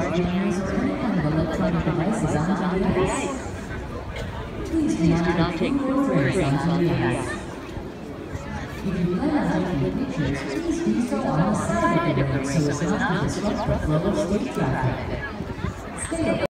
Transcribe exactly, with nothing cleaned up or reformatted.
cameras or any kind of electronic devices onto the ice. Please do not take photos onto the ice. If you plan on taking pictures, please do so on the side of the road so as not to disrupt the flow of skate traffic. Stay